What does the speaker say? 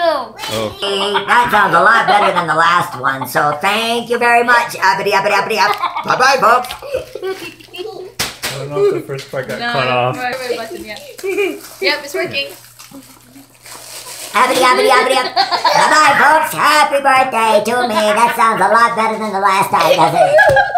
Oh. That sounds a lot better than the last one, so thank you very much. Uppity, uppity, uppity, up. Bye-bye, folks. I don't know if the first part got cut off. Button, yeah. Yep, it's working. Uppity, uppity, uppity, up. Bye-bye, folks. Happy birthday to me. That sounds a lot better than the last time, doesn't it?